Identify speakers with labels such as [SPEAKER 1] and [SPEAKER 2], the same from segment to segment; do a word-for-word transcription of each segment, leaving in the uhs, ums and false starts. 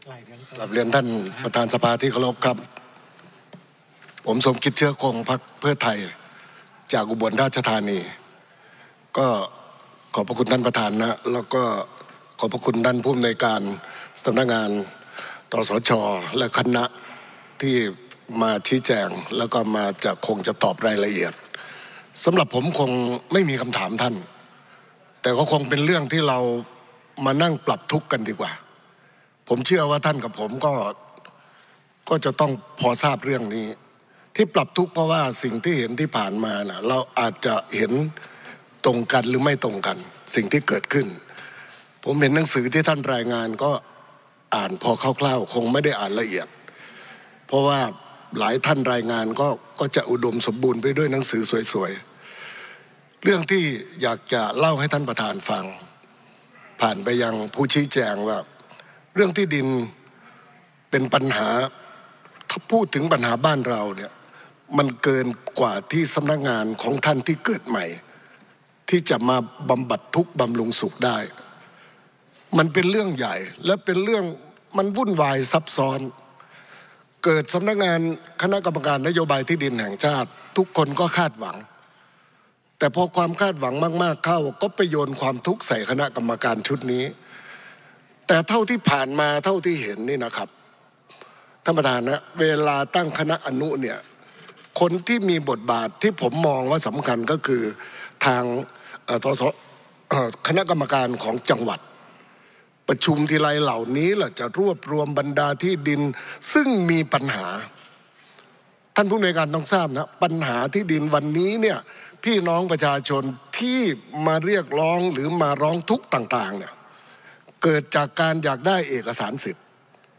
[SPEAKER 1] กราบเรียนท่านประธานสภาที่เคารพครับผมสมคิดเชื้อคงพรรคเพื่อไทยจากอุบลราชธานีก็ขอบพระคุณท่านประธานนะแล้วก็ขอบพระคุณท่านผู้อำนวยการสำนักงานตสช.และคณะที่มาชี้แจงแล้วก็มาจะคงจะตอบรายละเอียดสำหรับผมคงไม่มีคำถามท่านแต่ก็คงเป็นเรื่องที่เรามานั่งปรับทุกข์กันดีกว่าผมเชื่อว่าท่านกับผมก็ก็จะต้องพอทราบเรื่องนี้ที่ปรับทุกข์เพราะว่าสิ่งที่เห็นที่ผ่านมานะเราอาจจะเห็นตรงกันหรือไม่ตรงกันสิ่งที่เกิดขึ้นผมเห็นหนังสือที่ท่านรายงานก็อ่านพอคร่าวๆคงไม่ได้อ่านละเอียดเพราะว่าหลายท่านรายงานก็ก็จะอุดมสมบูรณ์ไปด้วยหนังสือสวยๆเรื่องที่อยากจะเล่าให้ท่านประธานฟังผ่านไปยังผู้ชี้แจงว่าเรื่องที่ดินเป็นปัญหาถ้าพูดถึงปัญหาบ้านเราเนี่ยมันเกินกว่าที่สำนักงานของท่านที่เกิดใหม่ที่จะมาบำบัดทุกข์บำรุงสุขได้มันเป็นเรื่องใหญ่และเป็นเรื่องมันวุ่นวายซับซ้อนเกิดสำนักงานคณะกรรมการนโยบายที่ดินแห่งชาติทุกคนก็คาดหวังแต่พอความคาดหวังมากๆเข้าก็ไปโยนความทุกข์ใส่คณะกรรมการชุดนี้แต่เท่าที่ผ่านมาเท่าที่เห็นนี่นะครับท่านประธานนะเวลาตั้งคณะอนุเนี่ยคนที่มีบทบาทที่ผมมองว่าสำคัญก็คือทางทศคณะกรรมการของจังหวัดประชุมทีไรเหล่านี้แหละจะรวบรวมบรรดาที่ดินซึ่งมีปัญหาท่านผู้ในวยการต้องทราบนะปัญหาที่ดินวันนี้เนี่ยพี่น้องประชาชนที่มาเรียกร้องหรือมาร้องทุกข์ต่างๆเนี่ยเกิดจากการอยากได้เอกสารสิทธิ์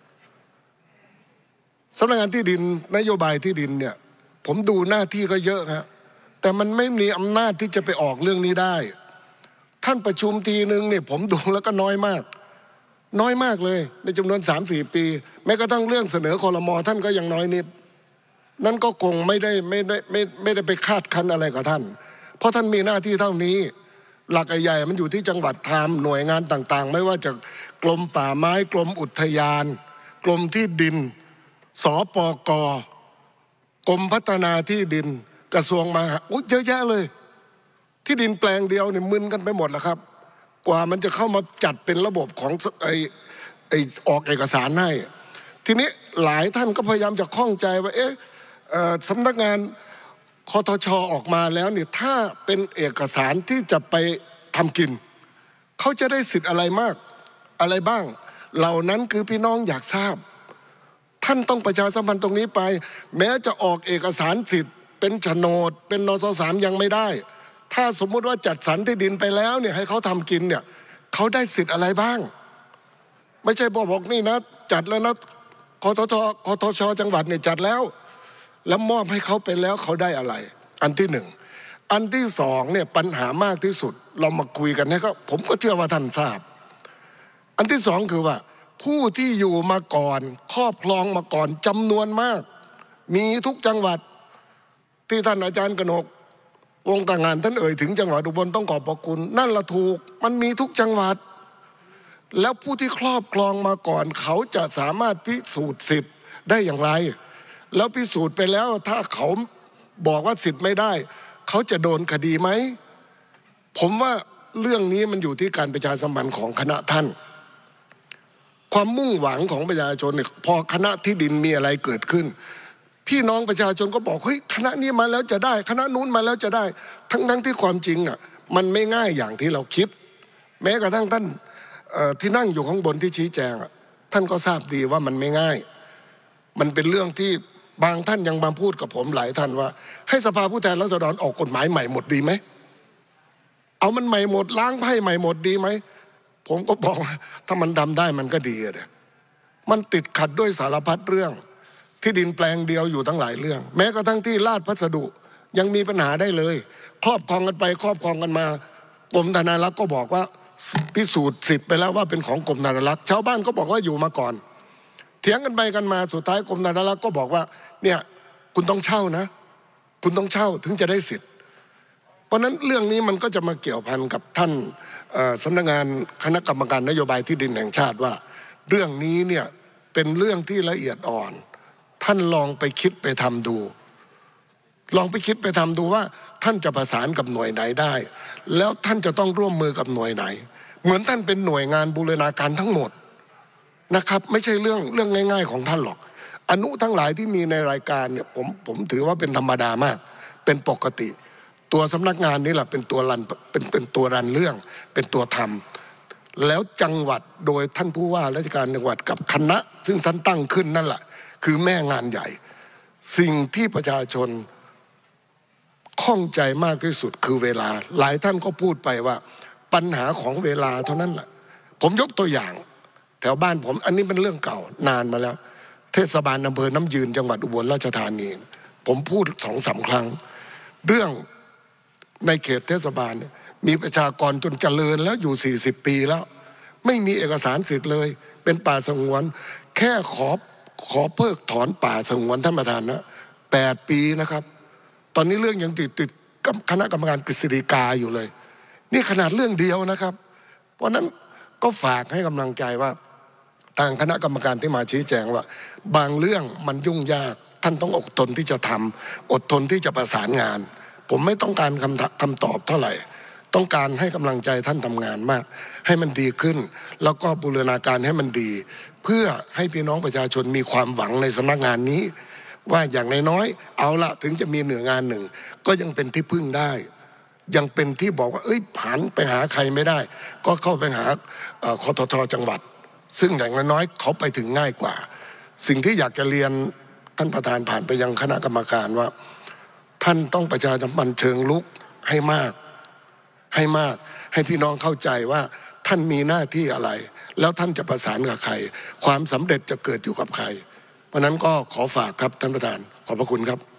[SPEAKER 1] สำนักงานที่ดินนโยบายที่ดินเนี่ยผมดูหน้าที่ก็เยอะครับแต่มันไม่มีอำนาจที่จะไปออกเรื่องนี้ได้ท่านประชุมทีนึงเนี่ยผมดูแล้วก็น้อยมากน้อยมากเลยในจำนวน สามสี่ ปีแม้กระทั่งเรื่องเสนอครม.ท่านก็ยังน้อยนิดนั่นก็คงไม่ได้ไม่ได้ไม่ไม่ได้ไปคาดคั้นอะไรกับท่านเพราะท่านมีหน้าที่เท่านี้หลักใหญ่มันอยู่ที่จังหวัดทำหน่วยงานต่างๆไม่ว่าจะกรมป่าไม้กรมอุทยานกรมที่ดินสปก.กรมพัฒนาที่ดินกระทรวงมหาดไทยเยอะแยะเลยที่ดินแปลงเดียวเนี่ยมึนกันไปหมดแล้วครับกว่ามันจะเข้ามาจัดเป็นระบบของไอ้ไอ้ออกเอกสารให้ทีนี้หลายท่านก็พยายามจะข้องใจว่าเอ๊ะสำนักงานคทช.ออกมาแล้วเนี่ยถ้าเป็นเอกสารที่จะไปทำกินเขาจะได้สิทธิ์อะไรมากอะไรบ้างเหล่านั้นคือพี่น้องอยากทราบท่านต้องประชาสัมพันธ์ตรงนี้ไปแม้จะออกเอกสารสิทธิ์เป็นโฉนดเป็นนสสามยังไม่ได้ถ้าสมมุติว่าจัดสรรที่ดินไปแล้วเนี่ยให้เขาทำกินเนี่ยเขาได้สิทธิ์อะไรบ้างไม่ใช่บอกบอกนี่นะจัดแล้วนะคทชคทชจังหวัดเนี่ยจัดแล้วแล้วมอบให้เขาไปแล้วเขาได้อะไรอันที่หนึ่งอันที่สองเนี่ยปัญหามากที่สุดเรามาคุยกันให้เขาผมก็เชื่อว่าท่านทราบอันที่สองคือว่าผู้ที่อยู่มาก่อนครอบครองมาก่อนจำนวนมากมีทุกจังหวัดที่ท่านอาจารย์กนกวงต่างงานท่านเอ่ยถึงจังหวัดอุบลต้องขอบพระคุณนั่นละถูกมันมีทุกจังหวัดแล้วผู้ที่ครอบครองมาก่อนเขาจะสามารถพิสูจน์สิทธิ์ได้อย่างไรแล้วพิสูจน์ไปแล้วถ้าเขาบอกว่าสิทธิ์ไม่ได้เขาจะโดนคดีไหมผมว่าเรื่องนี้มันอยู่ที่การประชาสัมพันธ์ของคณะท่านความมุ่งหวังของประชาชนเนี่ยพอคณะที่ดินมีอะไรเกิดขึ้นพี่น้องประชาชนก็บอกเฮ้ยคณะนี้มาแล้วจะได้คณะนู้นมาแล้วจะได้ทั้งทั้งที่ความจริงอ่ะมันไม่ง่ายอย่างที่เราคิดแม้กระทั่งท่านที่นั่งอยู่ข้างบนที่ชี้แจงท่านก็ทราบดีว่ามันไม่ง่ายมันเป็นเรื่องที่บางท่านยังมาพูดกับผมหลายท่านว่าให้สภาผู้แทนราษฎรออกกฎหมายใหม่หมดดีไหมเอามันใหม่หมดล้างไพ่ใหม่หมดดีไหมผมก็บอกว่าถ้ามันทำได้มันก็ดีเลยมันติดขัดด้วยสารพัดเรื่องที่ดินแปลงเดียวอยู่ตั้งหลายเรื่องแม้กระทั่งที่ลาดพัสดุยังมีปัญหาได้เลยครอบครองกันไปครอบครองกันมากรมธนารักษ์ก็บอกว่าพิสูจน์สิทธิ์ไปแล้วว่าเป็นของกรมธนารักษ์ชาวบ้านก็บอกว่าอยู่มาก่อนเถียงกันไปกันมาสุดท้ายกรมธนารักษ์ก็บอกว่าเนี่ยคุณต้องเช่านะคุณต้องเช่าถึงจะได้สิทธิ์เพราะนั้นเรื่องนี้มันก็จะมาเกี่ยวพันกับท่านสำนักงานคณะกรรมการนโยบายที่ดินแห่งชาติว่าเรื่องนี้เนี่ยเป็นเรื่องที่ละเอียดอ่อนท่านลองไปคิดไปทำดูลองไปคิดไปทำดูว่าท่านจะประสานกับหน่วยไหนได้แล้วท่านจะต้องร่วมมือกับหน่วยไหนเหมือนท่านเป็นหน่วยงานบูรณาการทั้งหมดนะครับไม่ใช่เรื่องเรื่องง่ายๆของท่านหรอกอนุทั้งหลายที่มีในรายการเนี่ยผมผมถือว่าเป็นธรรมดามากเป็นปกติตัวสำนักงานนี่แหละเป็นตัวรันเป็นเป็นตัวรันเรื่องเป็นตัวทำแล้วจังหวัดโดยท่านผู้ว่าราชการจังหวัดกับคณะซึ่งท่านตั้งขึ้นนั่นแหละคือแม่งานใหญ่สิ่งที่ประชาชนข้องใจมากที่สุดคือเวลาหลายท่านก็พูดไปว่าปัญหาของเวลาเท่านั้นแหละผมยกตัวอย่างแถวบ้านผมอันนี้เป็นเรื่องเก่านานมาแล้วเทศบาลอำเภอน้ำยืนจังหวัดอุบลราชธานีผมพูดสองสามครั้งเรื่องในเขตเทศบาลมีประชากรจนเจริญแล้วอยู่สี่สิบปีแล้วไม่มีเอกสารสิทธิ์เลยเป็นป่าสงวนแค่ขอขอเพิกถอนป่าสงวนท่านประธานนะแปดปีนะครับตอนนี้เรื่องยังติดติดกับคณะกรรมการกฤษฎีกาอยู่เลยนี่ขนาดเรื่องเดียวนะครับเพราะนั้นก็ฝากให้กำลังใจว่าทางคณะกรรมการที่มาชี้แจงว่าบางเรื่องมันยุ่งยากท่านต้องอดทนที่จะทำอดทนที่จะประสานงานผมไม่ต้องการคำคำตอบเท่าไหร่ต้องการให้กำลังใจท่านทำงานมากให้มันดีขึ้นแล้วก็บูรณาการให้มันดีเพื่อให้พี่น้องประชาชนมีความหวังในสำนักงานนี้ว่าอย่างน้อยๆเอาละถึงจะมีหน่วยงานหนึ่งก็ยังเป็นที่พึ่งได้ยังเป็นที่บอกว่าเอ้ยผันไปหาใครไม่ได้ก็เข้าไปหาคททจังหวัดซึ่งอย่างน้อยๆเขาไปถึงง่ายกว่าสิ่งที่อยากจะเรียนท่านประธานผ่านไปยังคณะกรรมการว่าท่านต้องประชาสัมพันธ์เชิงลุกให้มากให้มากให้พี่น้องเข้าใจว่าท่านมีหน้าที่อะไรแล้วท่านจะประสานกับใครความสำเร็จจะเกิดอยู่กับใครเพราะนั้นก็ขอฝากครับท่านประธานขอบพระคุณครับ